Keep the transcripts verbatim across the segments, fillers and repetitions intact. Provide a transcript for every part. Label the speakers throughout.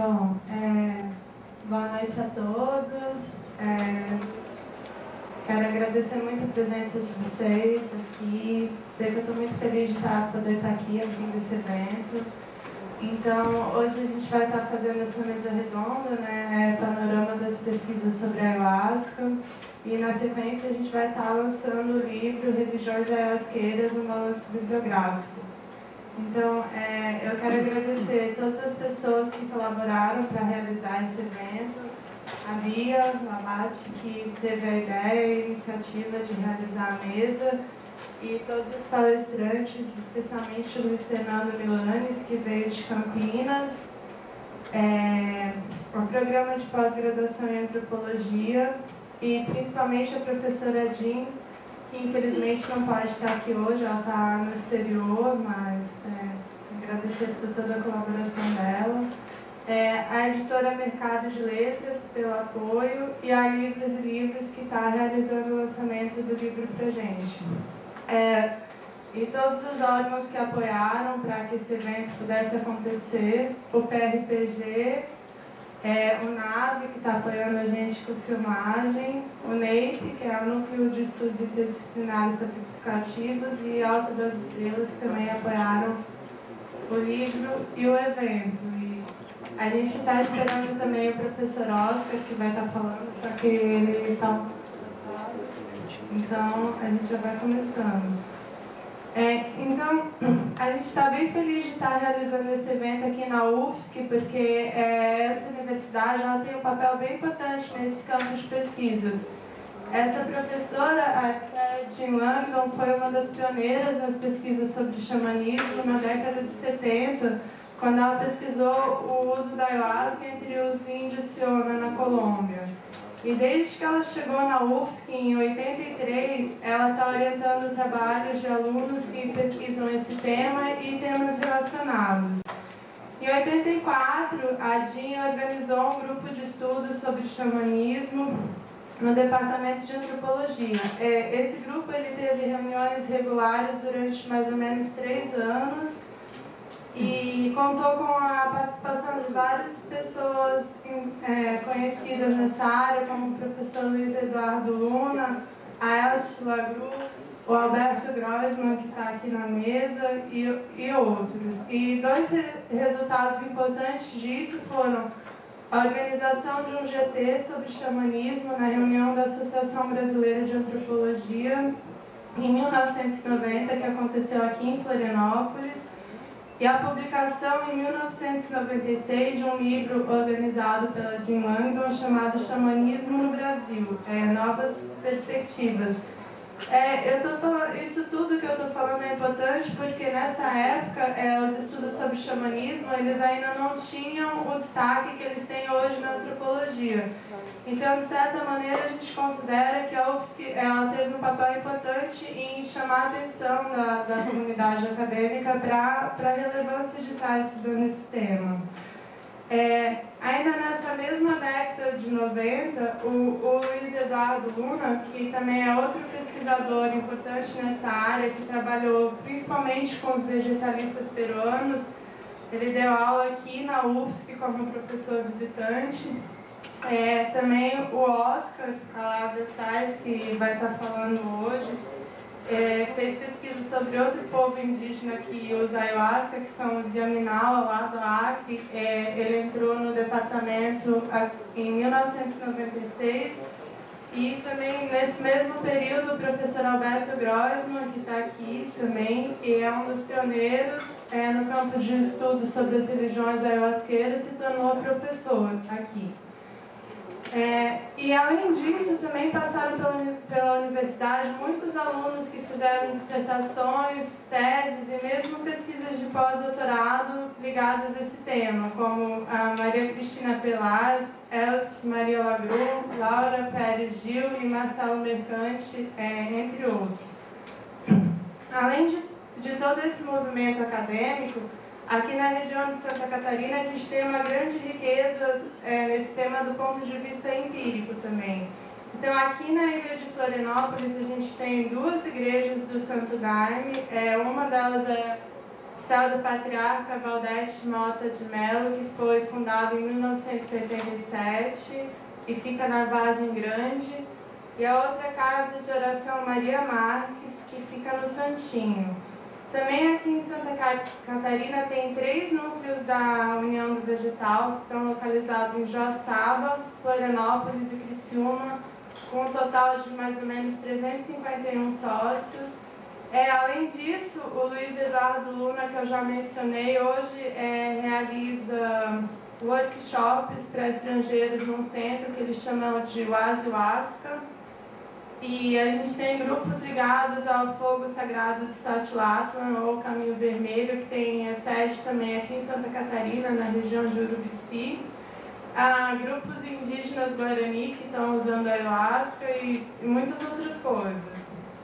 Speaker 1: Bom, é, boa noite a todos. É, quero agradecer muito a presença de vocês aqui. Sei que eu estou muito feliz de estar, poder estar aqui, aqui nesse evento. Então, hoje a gente vai estar fazendo essa mesa redonda, né, panorama das pesquisas sobre a ayahuasca. E, na sequência, a gente vai estar lançando o livro Religiões Ayahuasqueiras, um balanço bibliográfico. Então, é, eu quero agradecer todas as pessoas que colaboraram para realizar esse evento. A Bia Labate, que teve a ideia e a iniciativa de realizar a mesa. E todos os palestrantes, especialmente o Luiz Fernando Milanes, que veio de Campinas. É, o programa de pós-graduação em antropologia. E principalmente a professora Jean, que infelizmente não pode estar aqui hoje, ela está no exterior, mas é, agradecer por toda a colaboração dela. É, a editora Mercado de Letras pelo apoio e a Livros e Livros, que está realizando o lançamento do livro para a gente. É, e todos os órgãos que apoiaram para que esse evento pudesse acontecer, o P R P G, É, o NAVE, que está apoiando a gente com filmagem, o NEIP, que é o Núcleo de Estudos Interdisciplinares sobre Psicoativos, e Alto das Estrelas, que também apoiaram o livro e o evento. E a gente está esperando também o professor Oscar, que vai estar tá falando, só que ele está um pouco cansado. Então, a gente já vai começando. É, então, a gente está bem feliz de estar realizando esse evento aqui na U F S C, porque é, essa universidade ela tem um papel bem importante nesse campo de pesquisas. Essa professora, a Jean Langdon, foi uma das pioneiras nas pesquisas sobre xamanismo na década de setenta, quando ela pesquisou o uso da ayahuasca entre os índios Siona na Colômbia. E desde que ela chegou na U F S C em oitenta e três, ela está orientando trabalhos de alunos que pesquisam esse tema e temas relacionados. Em oitenta e quatro, a Jean organizou um grupo de estudos sobre xamanismo no Departamento de Antropologia. Esse grupo ele teve reuniões regulares durante mais ou menos três anos, e contou com a participação de várias pessoas é, conhecidas nessa área, como o professor Luiz Eduardo Luna, a Elche Lagru, o Alberto Grossman, que está aqui na mesa, e, e outros. E dois re resultados importantes disso foram a organização de um G T sobre xamanismo na reunião da Associação Brasileira de Antropologia em mil novecentos e noventa, que aconteceu aqui em Florianópolis, e a publicação em mil novecentos e noventa e seis de um livro organizado pela Jean Langdon chamado Xamanismo no Brasil, é, Novas Perspectivas. É, eu tô falando, isso tudo que eu estou falando é importante porque nessa época é, os estudos sobre xamanismo eles ainda não tinham o destaque que eles têm hoje na antropologia. Então, de certa maneira, a gente considera que a U F S C ela teve um papel importante em chamar a atenção da, da comunidade acadêmica para a relevância de estar estudando esse tema. É, ainda nessa mesma década de noventa, o, o Luiz Eduardo Luna, que também é outro pesquisador importante nessa área, que trabalhou principalmente com os vegetalistas peruanos, ele deu aula aqui na U F S C como professor visitante. É, também o Oscar Calada Sais, que vai estar falando hoje, é, fez pesquisa sobre outro povo indígena que usa ayahuasca, que são os Yaminawa, lá do Acre. É, ele entrou no departamento em mil novecentos e noventa e seis. E também, nesse mesmo período, o professor Alberto Grossman, que está aqui também, e é um dos pioneiros é, no campo de estudos sobre as religiões ayahuasqueiras, se tornou professor aqui. É, e além disso, também passaram pela, pela universidade muitos alunos que fizeram dissertações, teses e mesmo pesquisas de pós-doutorado ligadas a esse tema, como a Maria Cristina Pelares, Elcio Maria Lagru, Laura Pérez Gil e Marcelo Mercante, é, entre outros. Além de, de todo esse movimento acadêmico, aqui na região de Santa Catarina, a gente tem uma grande riqueza é, nesse tema do ponto de vista empírico também. Então, aqui na ilha de Florianópolis, a gente tem duas igrejas do Santo Daime. É, uma delas é Céu do Patriarca Valdete Mota de Mello, que foi fundado em mil novecentos e oitenta e sete e fica na Vargem Grande. E a outra casa de oração Maria Marques, que fica no Santinho. Também aqui em Santa Catarina tem três núcleos da União do Vegetal, que estão localizados em Joaçaba, Florianópolis e Criciúma, com um total de mais ou menos trezentos e cinquenta e um sócios. É, além disso, o Luiz Eduardo Luna, que eu já mencionei, hoje é, realiza workshops para estrangeiros num centro que eles chamam de Wasiwasca. E a gente tem grupos ligados ao Fogo Sagrado de Satilatlan, ou Caminho Vermelho, que tem a sede também aqui em Santa Catarina, na região de Urubici. Há grupos indígenas Guarani que estão usando a ayahuasca e, e muitas outras coisas.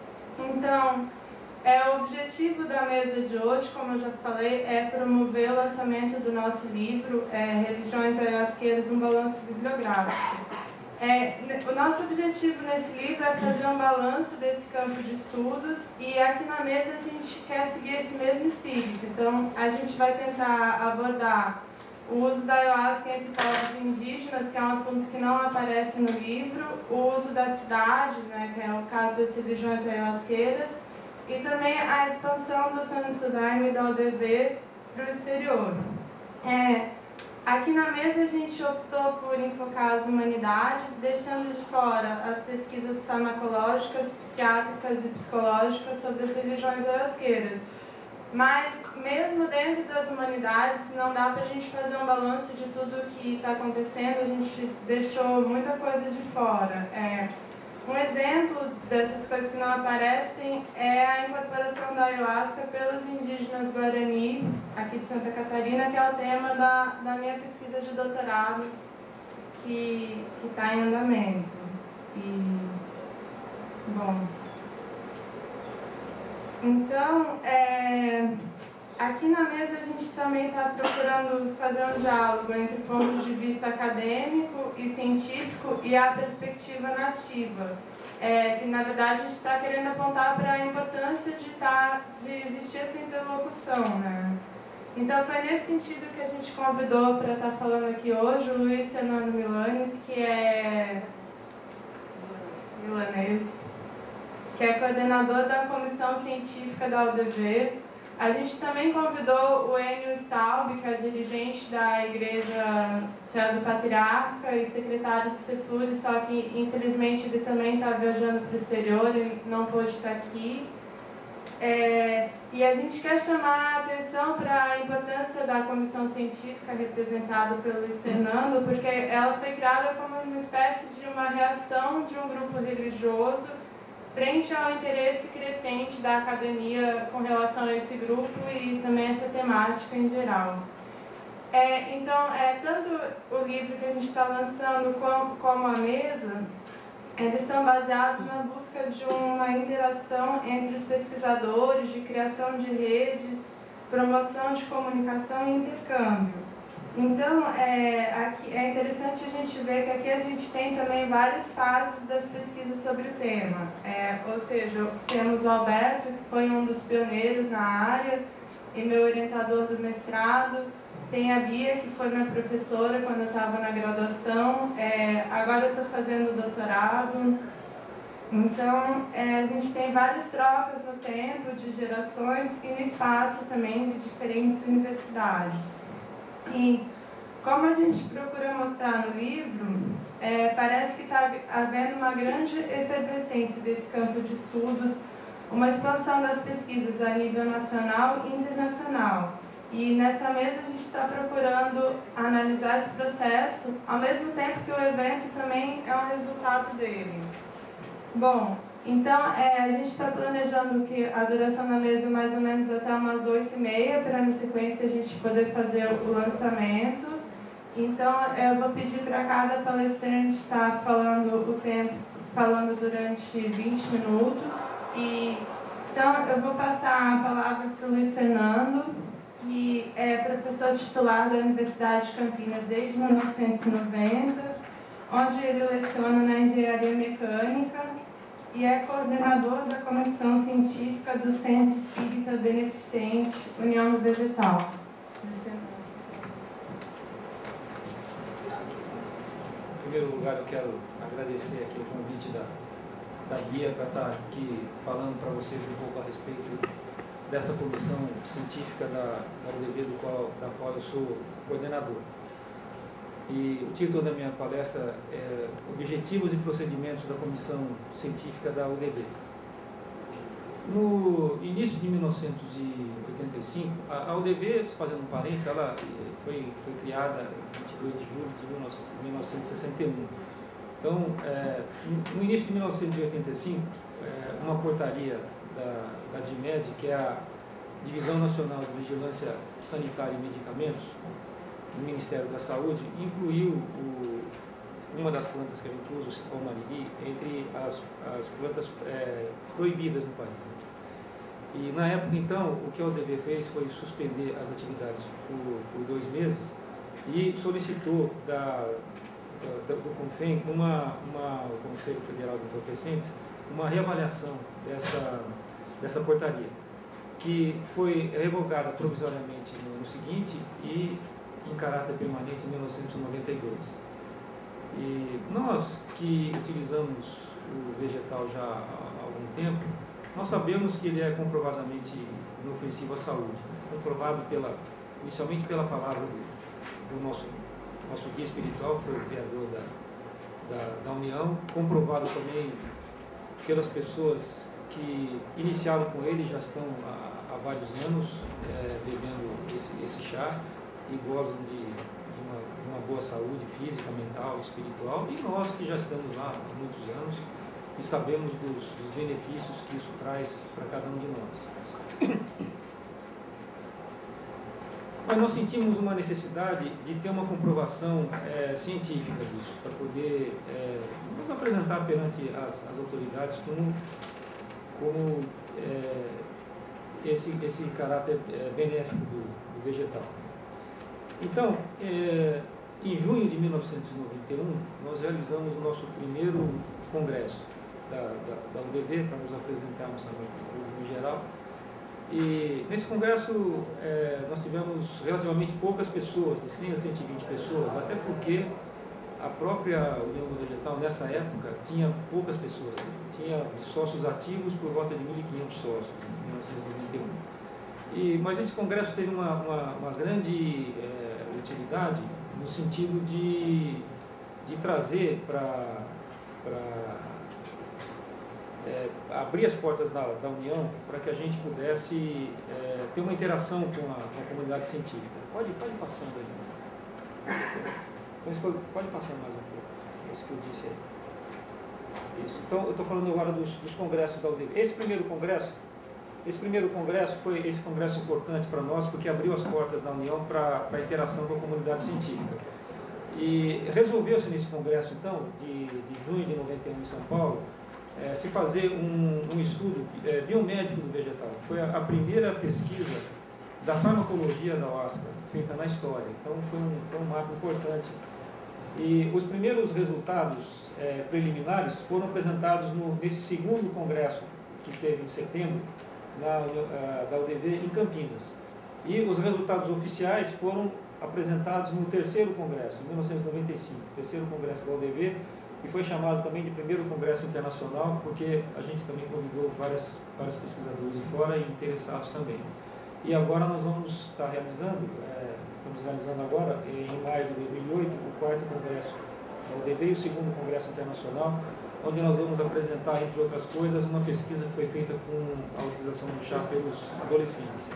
Speaker 1: Então, é, o objetivo da mesa de hoje, como eu já falei, é promover o lançamento do nosso livro, é, Religiões Ayahuasqueiras, um balanço bibliográfico. É, o nosso objetivo nesse livro é fazer um balanço desse campo de estudos e aqui na mesa a gente quer seguir esse mesmo espírito. Então, a gente vai tentar abordar o uso da ayahuasca entre povos indígenas, que é um assunto que não aparece no livro, o uso da cidade, né, que é o caso das religiões ayahuasqueiras, e também a expansão do Santo Daime e da O D V para o exterior. É, Aqui na mesa a gente optou por enfocar as humanidades, deixando de fora as pesquisas farmacológicas, psiquiátricas e psicológicas sobre as religiões ayahuasqueiras. Mas, mesmo dentro das humanidades, não dá para a gente fazer um balanço de tudo o que está acontecendo, a gente deixou muita coisa de fora. É, um exemplo dessas coisas que não aparecem é a incorporação da ayahuasca pelos indígenas Guarani, aqui de Santa Catarina, que é o tema da, da minha pesquisa de doutorado, que está em andamento. E, bom, então, é, aqui na mesa a gente também está procurando fazer um diálogo entre o ponto de vista acadêmico e científico e a perspectiva nativa. É, que na verdade a gente está querendo apontar para a importância de, tá, de existir essa interlocução, né? Então foi nesse sentido que a gente convidou para estar tá falando aqui hoje o Luiz Fernando Milanes, que é milanês, que é coordenador da Comissão Científica da U D V. A gente também convidou o Enio Staub, que é dirigente da Igreja Céu do Patriarca e secretário do Ceflure, só que infelizmente ele também está viajando para o exterior e não pôde estar aqui. É, e a gente quer chamar a atenção para a importância da comissão científica representada pelo Luiz Fernando, porque ela foi criada como uma espécie de uma reação de um grupo religioso frente ao interesse crescente da academia com relação a esse grupo e também essa temática em geral. É, então, é, tanto o livro que a gente está lançando como, como a mesa, eles estão baseados na busca de uma interação entre os pesquisadores, de criação de redes, promoção de comunicação e intercâmbio. Então, é, aqui, é interessante a gente ver que aqui a gente tem também várias fases das pesquisas sobre o tema. É, ou seja, temos o Alberto, que foi um dos pioneiros na área e meu orientador do mestrado. Tem a Bia, que foi minha professora quando eu estava na graduação. É, agora eu estou fazendo doutorado. Então, é, a gente tem várias trocas no tempo, de gerações e no espaço também de diferentes universidades. E, como a gente procura mostrar no livro, é, parece que está havendo uma grande efervescência desse campo de estudos, uma expansão das pesquisas a nível nacional e internacional. E nessa mesa a gente está procurando analisar esse processo, ao mesmo tempo que o evento também é um resultado dele. Bom, então é, a gente está planejando que a duração da mesa mais ou menos até umas oito e meia, para na sequência a gente poder fazer o lançamento. Então eu vou pedir para cada palestrante estar falando o tempo, falando durante vinte minutos. E, então eu vou passar a palavra para o Luiz Fernando, que é professor titular da Universidade de Campinas desde mil novecentos e noventa, onde ele leciona na Engenharia Mecânica e é coordenador da Comissão Científica do Centro Espírita ferramenta beneficente União do Vegetal.
Speaker 2: Em primeiro lugar, eu quero agradecer aqui o convite da, da Bia para estar aqui falando para vocês um pouco a respeito dessa comissão científica da, da U D V, do qual, da qual eu sou coordenador. E o título da minha palestra é Objetivos e Procedimentos da Comissão Científica da U D V. No início de mil novecentos e oitenta e cinco, a, a U D V, fazendo um parênteses, ela foi, foi criada em vinte e dois de julho de mil novecentos e sessenta e um. Então, é, no início de mil novecentos e oitenta e cinco, é, uma portaria da, da DIMED, que é a Divisão Nacional de Vigilância Sanitária e Medicamentos, do Ministério da Saúde, incluiu o, uma das plantas que a gente usa, o cipó mariri, entre as, as plantas é, proibidas no país. Né? E na época, então, o que a U D V fez foi suspender as atividades por, por dois meses e solicitou da, da, do CONFEM, uma, uma, o Conselho Federal de Entorpecentes, uma reavaliação dessa, dessa portaria, que foi revogada provisoriamente no ano seguinte e em caráter permanente em mil novecentos e noventa e dois. E nós que utilizamos o vegetal já há algum tempo, nós sabemos que ele é comprovadamente inofensivo à saúde, né? Comprovado pela, inicialmente pela palavra do, do nosso, nosso guia espiritual, que foi o criador da, da, da União, comprovado também pelas pessoas que iniciaram com ele, já estão há, há vários anos é, bebendo esse, esse chá e gozam de, de, uma, de uma boa saúde física, mental, espiritual, e nós que já estamos lá há muitos anos e sabemos dos, dos benefícios que isso traz para cada um de nós. Mas nós sentimos uma necessidade de ter uma comprovação é, científica disso, para poder é, nos apresentar perante as, as autoridades como, como é, esse, esse caráter é, benéfico do, do vegetal. Então, é, em junho de mil novecentos e noventa e um, nós realizamos o nosso primeiro congresso da, da, da U D V, para nos apresentarmos também para o público em geral. E nesse congresso é, nós tivemos relativamente poucas pessoas, de cem a cento e vinte pessoas, até porque a própria União do Vegetal, nessa época, tinha poucas pessoas, né? Tinha sócios ativos por volta de mil e quinhentos sócios, em mil novecentos e noventa e um. E, mas esse congresso teve uma, uma, uma grande é, utilidade no sentido de, de trazer para é, abrir as portas da, da União para que a gente pudesse é, ter uma interação com a, com a comunidade científica. Pode, pode ir passando aí. Foi, pode passar mais um pouco, isso que eu disse aí. Isso. Então, eu estou falando agora dos, dos congressos da U D V. Esse primeiro congresso, esse primeiro congresso foi esse congresso importante para nós, porque abriu as portas da União para a interação com a comunidade científica. E resolveu-se nesse congresso, então, de, de junho de noventa e um em São Paulo, é, se fazer um, um estudo é, biomédico do vegetal. Foi a, a primeira pesquisa da farmacologia da ayahuasca, feita na história. Então, foi um, foi um marco importante. E os primeiros resultados é, preliminares foram apresentados no, nesse segundo congresso que teve em setembro, na, a, da U D V em Campinas. E os resultados oficiais foram apresentados no terceiro congresso, em mil novecentos e noventa e cinco, terceiro congresso da U D V, e foi chamado também de primeiro congresso internacional, porque a gente também convidou várias, vários pesquisadores de fora e interessados também. E agora nós vamos estar realizando, é, estamos realizando agora, em maio de dois mil e oito, o quarto congresso da U D V e o segundo congresso internacional, onde nós vamos apresentar, entre outras coisas, uma pesquisa que foi feita com a utilização do chá pelos adolescentes.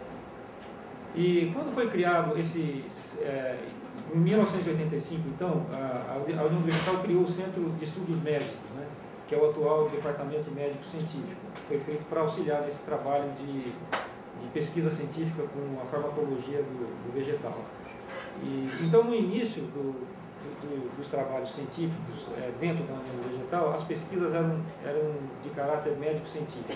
Speaker 2: E quando foi criado esse, é, em mil novecentos e oitenta e cinco, então, a, a União do Vegetal criou o Centro de Estudos Médicos, né, que é o atual Departamento Médico Científico. Foi feito para auxiliar nesse trabalho de, de pesquisa científica com a farmacologia do, do vegetal. E, então, no início do, do, dos trabalhos científicos é, dentro da União do Vegetal, as pesquisas eram, eram de caráter médico-científico.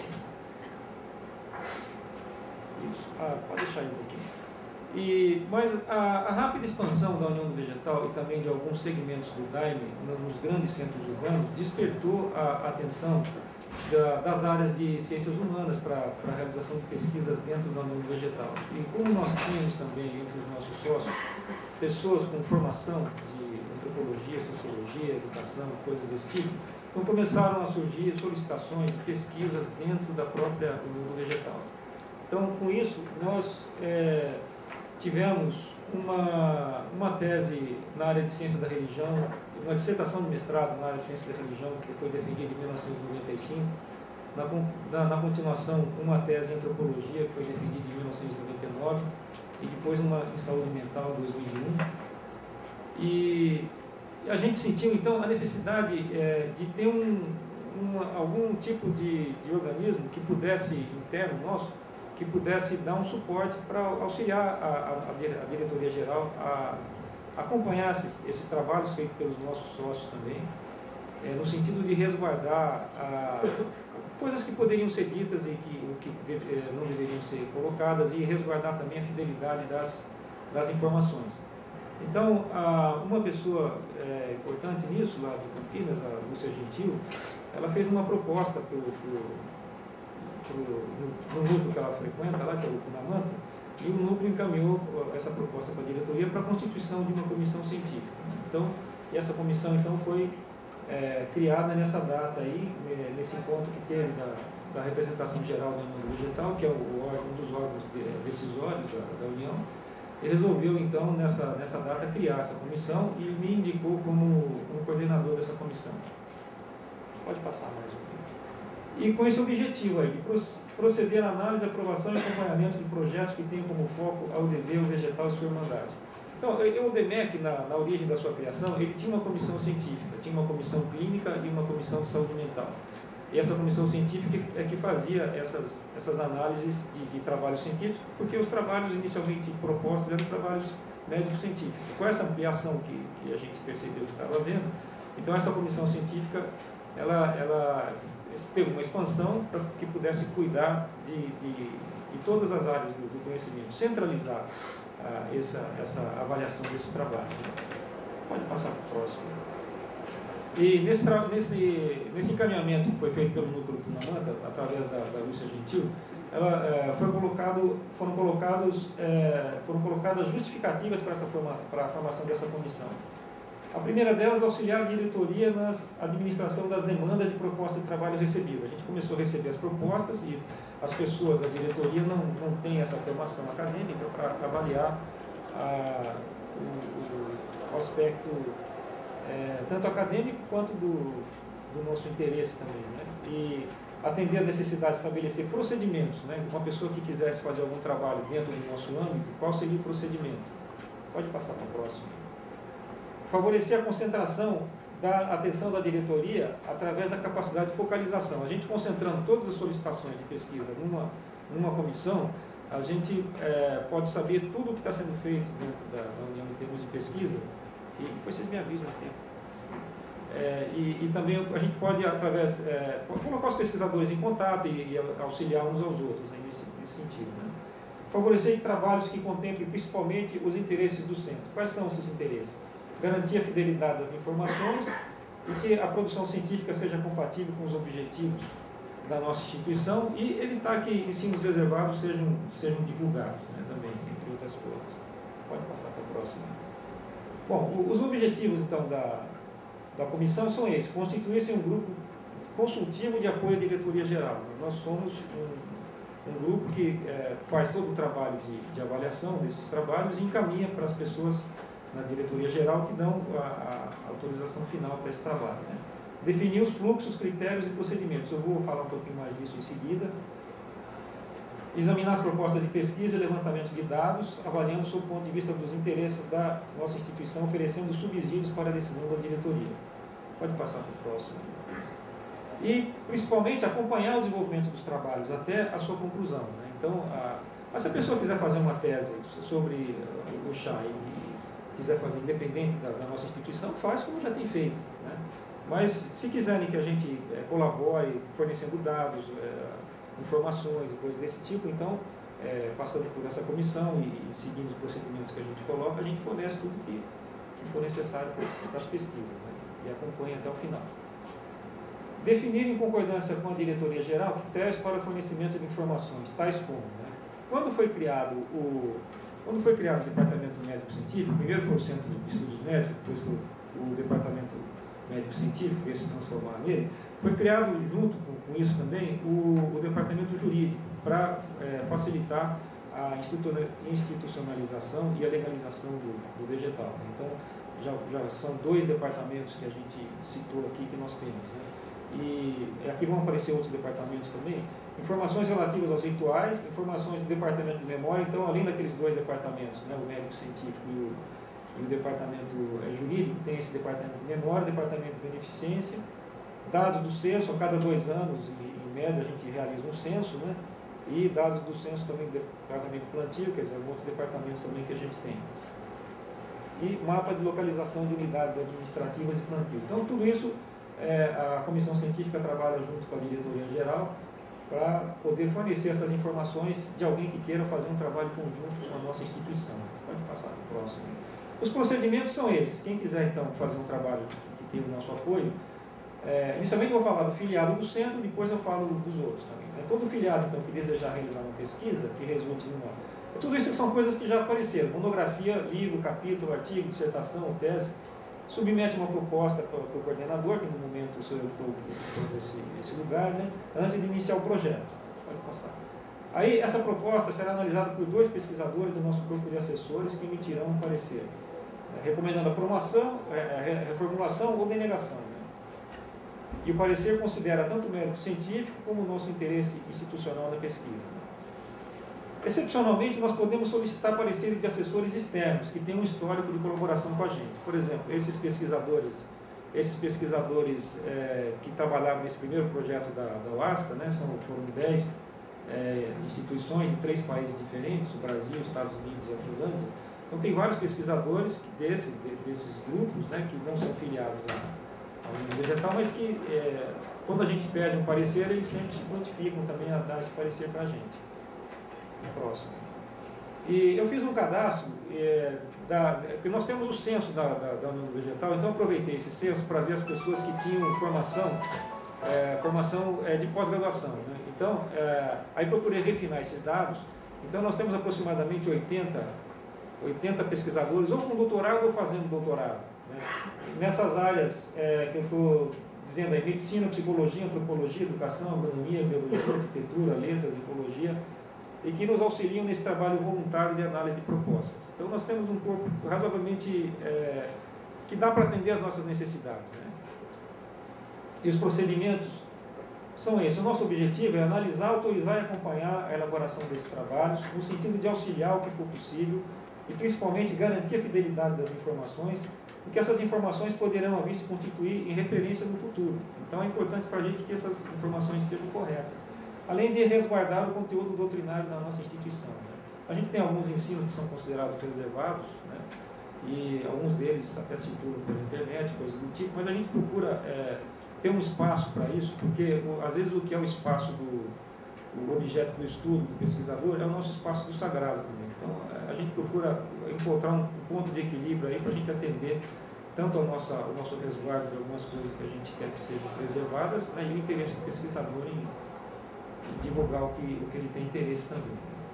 Speaker 2: Isso. Ah, pode deixar aí um pouquinho. E, mas a, a rápida expansão da União do Vegetal e também de alguns segmentos do Daime nos grandes centros urbanos despertou a atenção da, das áreas de ciências humanas para a realização de pesquisas dentro do mundo vegetal. E como nós tínhamos também entre os nossos sócios pessoas com formação de antropologia, sociologia, educação, coisas desse tipo, então começaram a surgir solicitações de pesquisas dentro da própria do mundo vegetal. Então, com isso, nós é, tivemos uma, uma tese na área de ciência da religião, uma dissertação de mestrado na área de ciência da religião, que foi defendida em mil novecentos e noventa e cinco, na, na, na continuação, uma tese em antropologia, que foi defendida em mil novecentos e noventa e nove, e depois uma em saúde mental, em dois mil e um. E a gente sentiu, então, a necessidade é, de ter um, um, algum tipo de, de organismo que pudesse, interno nosso, que pudesse dar um suporte para auxiliar a, a, a diretoria geral a acompanhar esses, esses trabalhos feitos pelos nossos sócios também, é, no sentido de resguardar a, coisas que poderiam ser ditas e que, que de, não deveriam ser colocadas, e resguardar também a fidelidade das, das informações. Então, a, uma pessoa é, importante nisso, lá de Campinas, a Lúcia Gentil, ela fez uma proposta pro, pro, pro, no, no núcleo que ela frequenta, lá, que é o Cunamanta, e o núcleo encaminhou essa proposta para a diretoria para a constituição de uma comissão científica. Então, e essa comissão então foi é, criada nessa data aí, nesse encontro que teve da, da representação geral do mundo vegetal, que é o, um dos órgãos de, decisórios da, da União, e resolveu então nessa, nessa data criar essa comissão e me indicou como, como coordenador dessa comissão. Pode passar mais um. E com esse objetivo aí, de proceder à análise, aprovação e acompanhamento de projetos que tenham como foco a U D B, o vegetal e sua irmandade. Então, o D M E C, na, na origem da sua criação, ele tinha uma comissão científica, tinha uma comissão clínica e uma comissão de saúde mental. E essa comissão científica é que fazia essas, essas análises de, de trabalhos científicos, porque os trabalhos inicialmente propostos eram trabalhos médico-científicos. Com essa ampliação que, que a gente percebeu que estava havendo, então essa comissão científica, ela, ela teve uma expansão para que pudesse cuidar de, de, de todas as áreas do, do conhecimento, centralizar ah, essa, essa avaliação desses trabalhos. Pode passar para o próximo. E nesse, nesse, nesse encaminhamento que foi feito pelo núcleo Cunamanta, através da, da Lúcia Gentil, ela, é, foi colocado, foram, colocados, é, foram colocadas justificativas para, essa forma, para a formação dessa comissão. A primeira delas, auxiliar a diretoria na administração das demandas de proposta de trabalho recebida. A gente começou a receber as propostas e as pessoas da diretoria não, não têm essa formação acadêmica para avaliar a, o, o aspecto é, tanto acadêmico quanto do, do nosso interesse também, né? E atender a necessidade de estabelecer procedimentos, né? Uma pessoa que quisesse fazer algum trabalho dentro do nosso âmbito, qual seria o procedimento? Pode passar para o próximo. Favorecer a concentração da atenção da diretoria através da capacidade de focalização. A gente concentrando todas as solicitações de pesquisa numa, numa comissão, a gente é, pode saber tudo o que está sendo feito dentro da, da União em termos de pesquisa, e depois vocês me avisam o tempo. É, e, e também a gente pode, através, é, colocar os pesquisadores em contato e, e auxiliar uns aos outros, né, nesse, nesse sentido. Né? Favorecer trabalhos que contemplem principalmente os interesses do centro. Quais são esses interesses? Garantir a fidelidade das informações e que a produção científica seja compatível com os objetivos da nossa instituição e evitar que ensinos reservados sejam, sejam divulgados, né, também, entre outras coisas. Pode passar para a próxima. Bom, os objetivos, então, da, da comissão são esses: constituir-se um grupo consultivo de apoio à diretoria geral. Nós somos um, um grupo que é, faz todo o trabalho de, de avaliação desses trabalhos e encaminha para as pessoas na diretoria geral que dão a, a autorização final para esse trabalho. Né? Definir os fluxos, critérios e procedimentos. Eu vou falar um pouquinho mais disso em seguida. Examinar as propostas de pesquisa e levantamento de dados, avaliando sob o ponto de vista dos interesses da nossa instituição, oferecendo subsídios para a decisão da diretoria. Pode passar para o próximo. E, principalmente, acompanhar o desenvolvimento dos trabalhos até a sua conclusão. Né? Então, a, se a pessoa quiser fazer uma tese sobre o chá e quiser fazer independente da, da nossa instituição, faz como já tem feito. Né? Mas, se quiserem que a gente é, colabore, fornecendo dados, é, informações e coisas desse tipo, então, é, passando por essa comissão e, e seguindo os procedimentos que a gente coloca, a gente fornece tudo que, que for necessário para as pesquisas, né? E acompanha até o final. definir em concordância com a diretoria geral critérios para o fornecimento de informações, tais como, né, quando foi criado o quando foi criado o departamento médico-científico, primeiro foi o Centro de Estudos Médicos, depois foi o departamento médico-científico, que ia se transformar nele, foi criado junto com, com isso também o, o departamento jurídico para é, facilitar a institucionalização e a legalização do, do vegetal. Então, já, já são dois departamentos que a gente citou aqui que nós temos, né? E aqui vão aparecer outros departamentos também. Informações relativas aos rituais, informações do departamento de memória. Então, além daqueles dois departamentos, né, o médico-científico e o, e o departamento é, jurídico, tem esse departamento de memória, departamento de beneficência, dados do censo, a cada dois anos, em, em média, a gente realiza um censo, né? E dados do censo também do departamento de plantio, quer dizer, um outro departamento também que a gente tem. E mapa de localização de unidades administrativas e plantio. Então, tudo isso, é, a comissão científica trabalha junto com a diretoria geral para poder fornecer essas informações de alguém que queira fazer um trabalho conjunto com a nossa instituição. Pode passar para o próximo. Os procedimentos são esses. Quem quiser, então, fazer um trabalho que tenha o nosso apoio, é, inicialmente eu vou falar do filiado do centro, depois eu falo dos outros também. É todo filiado, então, que desejar realizar uma pesquisa, que resulte em uma... É tudo isso são coisas que já apareceram. Monografia, livro, capítulo, artigo, dissertação, tese. Submete uma proposta para o coordenador, que no momento sou eu que estou nesse, nesse lugar, né, antes de iniciar o projeto. Pode passar. Aí, essa proposta será analisada por dois pesquisadores do nosso corpo de assessores que emitirão um parecer, né, recomendando a promoção, a reformulação ou denegação. Né. E o parecer considera tanto o mérito científico como o nosso interesse institucional na pesquisa. Excepcionalmente, nós podemos solicitar pareceres de assessores externos que tenham um histórico de colaboração com a gente. Por exemplo, esses pesquisadores, esses pesquisadores é, que trabalharam nesse primeiro projeto da, da UASCA, né, são, foram dez é, instituições de três países diferentes, o Brasil, os Estados Unidos e a Finlândia. Então, tem vários pesquisadores que, desses, de, desses grupos, né, que não são filiados ao mundo vegetal, mas que, é, quando a gente pede um parecer, eles sempre se prontificam também a dar esse parecer para a gente. Próximo. E eu fiz um cadastro, é, da, que nós temos o censo da, da, da União Vegetal, então eu aproveitei esse censo para ver as pessoas que tinham formação, é, formação é, de pós-graduação. Né? Então, é, aí procurei refinar esses dados. Então nós temos aproximadamente oitenta, oitenta pesquisadores, ou com doutorado ou fazendo doutorado. Né? Nessas áreas é, que eu estou dizendo aí, medicina, psicologia, antropologia, educação, agronomia, biologia, arquitetura, letras, ecologia, e que nos auxiliam nesse trabalho voluntário de análise de propostas. Então, nós temos um corpo razoavelmente é, que dá para atender às nossas necessidades. Né? E os procedimentos são esses. O nosso objetivo é analisar, autorizar e acompanhar a elaboração desses trabalhos, no sentido de auxiliar o que for possível e, principalmente, garantir a fidelidade das informações, porque essas informações poderão vir se constituir em referência no futuro. Então, é importante para a gente que essas informações estejam corretas, além de resguardar o conteúdo doutrinário da nossa instituição. Né? A gente tem alguns ensinos que são considerados reservados, né? E alguns deles até circulam pela internet, coisas do tipo, mas a gente procura é, ter um espaço para isso, porque o, às vezes o que é o espaço do o objeto do estudo do pesquisador é o nosso espaço do sagrado também. Então, a gente procura encontrar um ponto de equilíbrio aí para a gente atender tanto a nossa, o nosso resguardo de algumas coisas que a gente quer que sejam preservadas, né, e o interesse do pesquisador em divulgar o que, o que ele tem interesse também.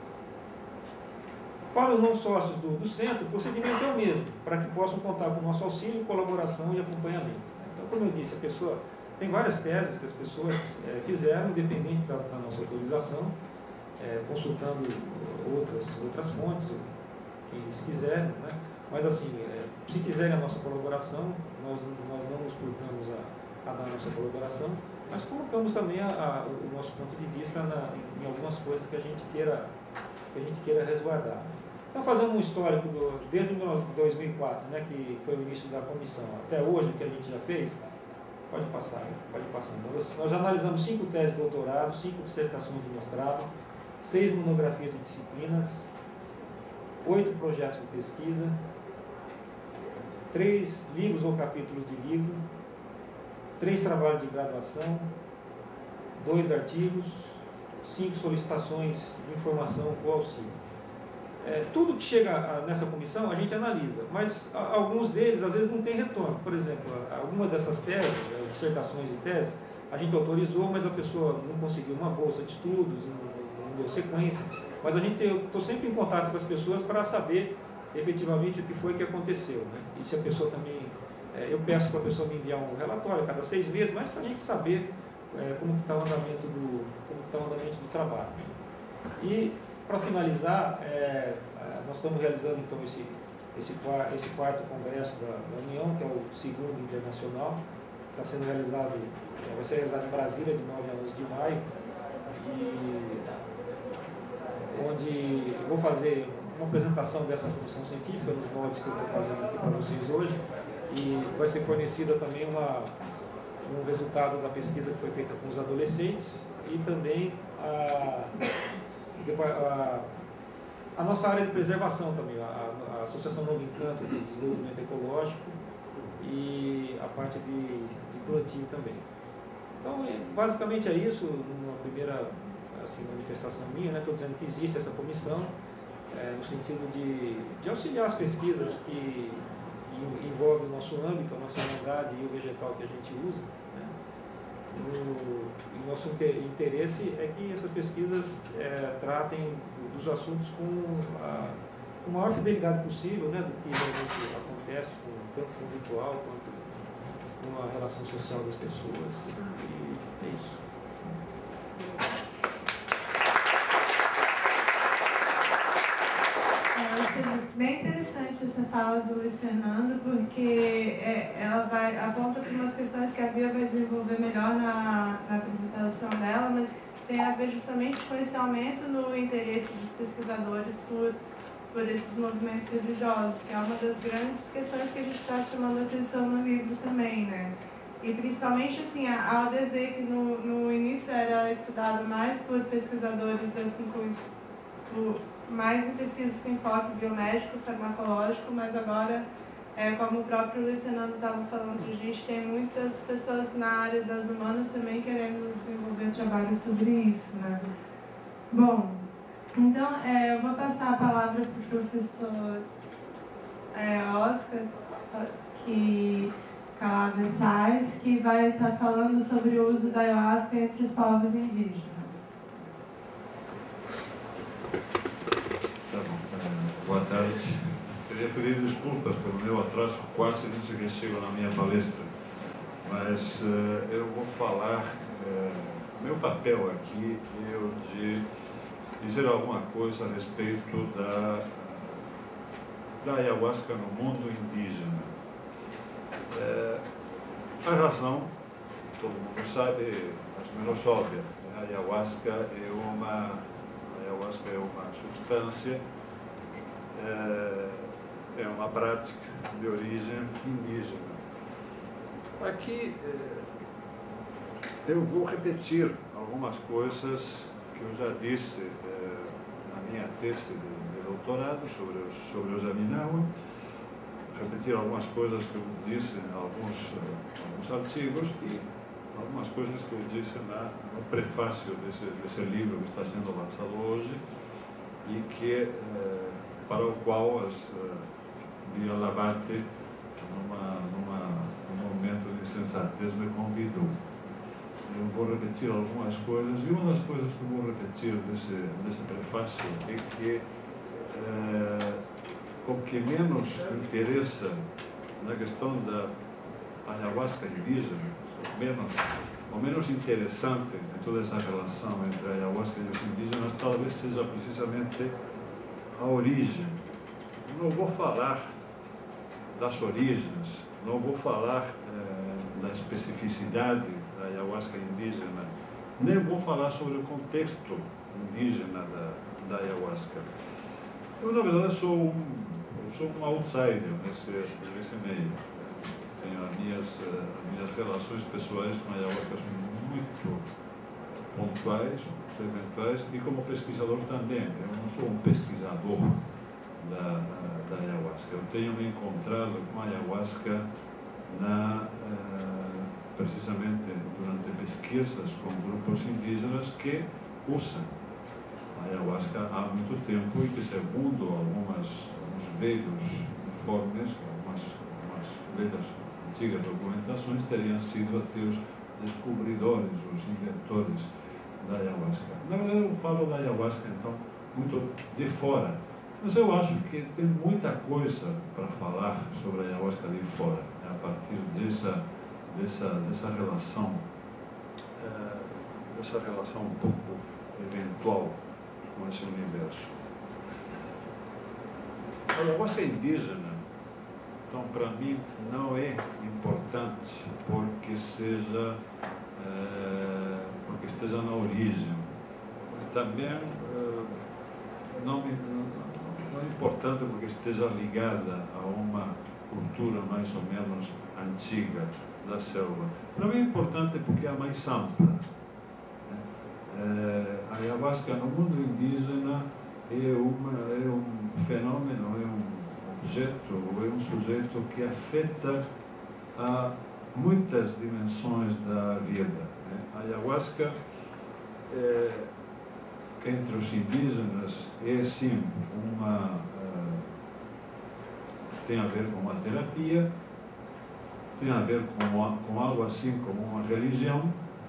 Speaker 2: Para os não sócios do, do centro, o procedimento é o mesmo, para que possam contar com o nosso auxílio, colaboração e acompanhamento. Então, como eu disse, a pessoa tem várias teses que as pessoas é, fizeram, independente da, da nossa autorização, é, consultando outras, outras fontes, quem eles quiserem, né? Mas assim, é, se quiserem a nossa colaboração, nós, nós não nos furtamos a, a dar a nossa colaboração, mas colocamos também a, a, o nosso ponto de vista na, em algumas coisas que a gente queira, que a gente queira resguardar. Então, fazendo um histórico do, desde dois mil e quatro, né, que foi o início da comissão, até hoje, que a gente já fez, pode passar, pode passar. Nós, nós já analisamos cinco teses de doutorado, cinco dissertações de mestrado, seis monografias de disciplinas, oito projetos de pesquisa, três livros ou capítulos de livro, três trabalhos de graduação, dois artigos, cinco solicitações de informação ou auxílio. É, tudo que chega a, nessa comissão a gente analisa, mas a, alguns deles às vezes não tem retorno. Por exemplo, algumas dessas teses, dissertações e teses, a gente autorizou, mas a pessoa não conseguiu uma bolsa de estudos, não, não deu sequência. Mas a gente, eu estou sempre em contato com as pessoas para saber efetivamente o que foi que aconteceu, né? E se a pessoa também, é, eu peço para a pessoa me enviar um relatório a cada seis meses, mas para a gente saber é, como está o andamento do, como está o andamento do trabalho. E para finalizar, é, nós estamos realizando então esse esse, esse quarto congresso da, da União, que é o segundo internacional, está sendo realizado, vai ser realizado em Brasília de nove a onze de maio, e onde eu vou fazer uma apresentação dessa comissão científica nos moldes que eu estou fazendo aqui para vocês hoje, e vai ser fornecida também uma, um resultado da pesquisa que foi feita com os adolescentes e também a, a, a nossa área de preservação também, a, a Associação Novo Encanto de Desenvolvimento Ecológico e a parte de, de plantio também. Então, é, basicamente é isso, uma primeira assim, manifestação minha, né? Estou dizendo que existe essa comissão, é, no sentido de, de auxiliar as pesquisas que envolvem o nosso âmbito, a nossa humanidade e o vegetal que a gente usa, né? O, o nosso interesse é que essas pesquisas é, tratem dos assuntos com a, com a maior fidelidade possível, né, do que realmente acontece, com, tanto com o ritual quanto com a relação social das pessoas. E é isso.
Speaker 1: Eu achei bem interessante essa fala do Luiz Fernando, porque é, ela vai, aponta para umas questões que a Bia vai desenvolver melhor na, na apresentação dela, mas que tem a ver justamente com esse aumento no interesse dos pesquisadores por, por esses movimentos religiosos, que é uma das grandes questões que a gente está chamando a atenção no livro também, né? E principalmente assim, a O D V, que no, no início era estudada mais por pesquisadores assim, com, por, mais em pesquisas com enfoque biomédico, farmacológico, mas agora, é, como o próprio Luiz Fernando estava falando, a gente tem muitas pessoas na área das humanas também querendo desenvolver trabalho sobre isso, né? Bom, então é, eu vou passar a palavra para o professor é, Oscar, que Calabria Sais, que vai estar falando sobre o uso da ayahuasca entre os povos indígenas.
Speaker 3: Tá bom. Boa tarde. Queria pedir desculpas pelo meu atraso, quase nem sequer chego na minha palestra, mas uh, eu vou falar, uh, meu papel aqui é o de dizer alguma coisa a respeito da, da ayahuasca no mundo indígena. Uh, a razão, todo mundo sabe, mais ou menos óbvia, a ayahuasca é uma, a ayahuasca é uma substância, uh, é uma prática de origem indígena. Aqui eh, eu vou repetir algumas coisas que eu já disse eh, na minha tese de, de doutorado sobre os, sobre os Aminawa, repetir algumas coisas que eu disse em alguns, alguns artigos e algumas coisas que eu disse na, no prefácio desse, desse livro que está sendo lançado hoje e que, eh, para o qual as Bia Labate, numa, numa, num momento de sensatez, me convidou. Eu vou repetir algumas coisas, e uma das coisas que eu vou repetir desse, desse prefácio é que é, o que menos interessa na questão da ayahuasca indígena, o menos, o menos interessante em toda essa relação entre a ayahuasca e os indígenas, talvez seja precisamente a origem. Eu não vou falar das origens, não vou falar eh, da especificidade da ayahuasca indígena, nem vou falar sobre o contexto indígena da, da ayahuasca. Eu, na verdade, sou um, eu sou um outsider nesse, nesse meio. Tenho as minhas, as minhas relações pessoais com a ayahuasca são muito pontuais, muito eventuais, e como pesquisador também. Eu não sou um pesquisador Da, da ayahuasca. Eu tenho me encontrado com a ayahuasca na, uh, precisamente durante pesquisas com grupos indígenas que usam a ayahuasca há muito tempo e que, segundo algumas, alguns velhos informes, algumas, algumas velhas antigas documentações, teriam sido até os descobridores, os inventores da ayahuasca. Na verdade, eu falo da ayahuasca, então, muito de fora. Mas eu acho que tem muita coisa para falar sobre a ayahuasca de fora, né? A partir dessa, dessa, dessa relação, uh, dessa relação um pouco eventual com esse universo. A ayahuasca indígena, então, para mim, não é importante porque seja, uh, porque esteja na origem. Também uh, não me Não é importante porque esteja ligada a uma cultura mais ou menos antiga da selva. Para mim é importante porque é a mais ampla. É, a ayahuasca no mundo indígena é, uma, é um fenômeno, é um objeto, é um sujeito que afeta a muitas dimensões da vida. A ayahuasca é, entre os indígenas é sim uma uh, tem a ver com uma terapia, tem a ver com, uma, com algo assim como uma religião,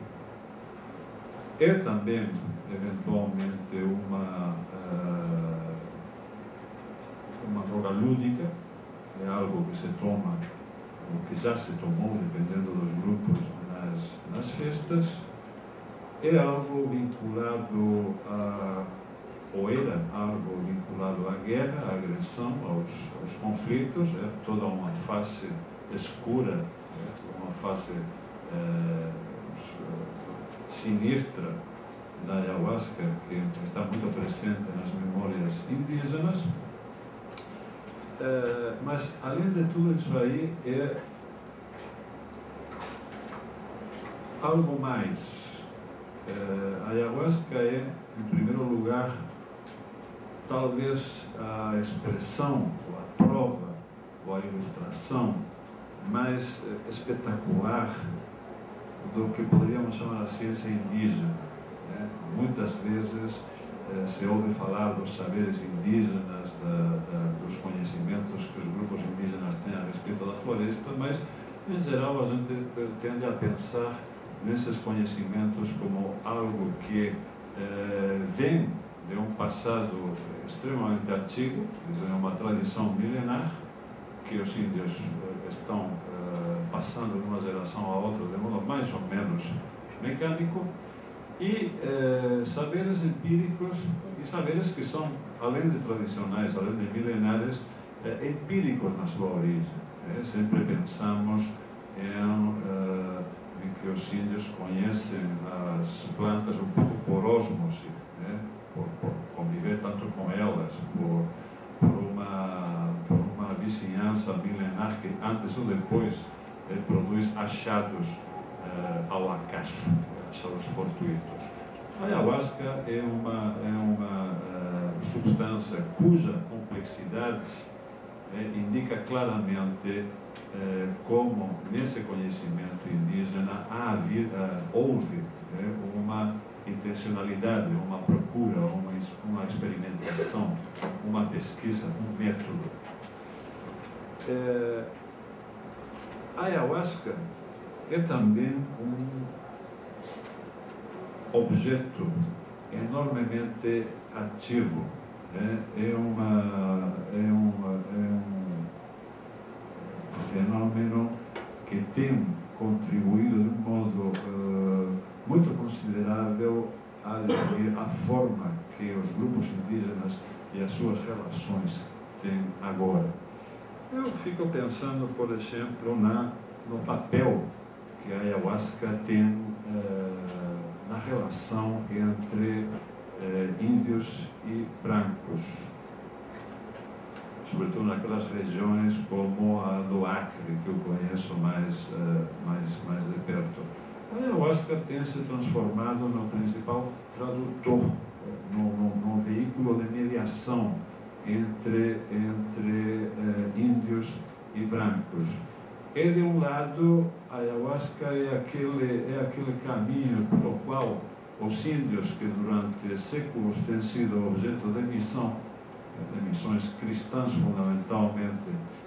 Speaker 3: é também eventualmente uma uh, uma droga lúdica, é algo que se toma, ou que já se tomou, dependendo dos grupos, nas, nas festas. É algo vinculado a, ou era algo vinculado à guerra, à agressão, aos, aos conflitos, é toda uma face escura, é, uma face é, sinistra da ayahuasca, que está muito presente nas memórias indígenas. É, mas, além de tudo isso aí, é algo mais. Uh, a ayahuasca é, em primeiro lugar, talvez a expressão, ou a prova, ou a ilustração mais uh, espetacular do que poderíamos chamar a ciência indígena. Né? Muitas vezes uh, se ouve falar dos saberes indígenas, da, da, dos conhecimentos que os grupos indígenas têm a respeito da floresta, mas, em geral, a gente uh, tende a pensar nesses conhecimentos como algo que eh, vem de um passado extremamente antigo, é uma tradição milenar, que os índios eh, estão eh, passando de uma geração a outra de modo mais ou menos mecânico, e eh, saberes empíricos, e saberes que são, além de tradicionais, além de milenares, eh, empíricos na sua origem. Eh? Sempre pensamos em eh, que os índios conhecem as plantas um pouco por osmose, né? por, por conviver tanto com elas, por, por, uma, por uma vizinhança milenar que antes ou depois ele produz achados uh, ao acaso, achados fortuitos. A ayahuasca é uma, é uma uh, substância cuja complexidade uh, indica claramente Eh, como nesse conhecimento indígena há, uh, houve eh, uma intencionalidade, uma procura, uma, uma experimentação, uma pesquisa, um método. Eh, a ayahuasca é também um objeto enormemente ativo, né? é, uma, é, uma, é um fenômeno que tem contribuído de um modo uh, muito considerável a definir a forma que os grupos indígenas e as suas relações têm agora. Eu fico pensando, por exemplo, na, no papel que a ayahuasca tem uh, na relação entre uh, índios e brancos, sobretudo naquelas regiões como a do Acre, que eu conheço mais, uh, mais, mais de perto. A ayahuasca tem se transformado no principal tradutor, no, no, no veículo de mediação entre, entre uh, índios e brancos. E, de um lado, a ayahuasca é aquele, é aquele caminho pelo qual os índios, que durante séculos têm sido objeto de missão, de missões cristãs fundamentalmente,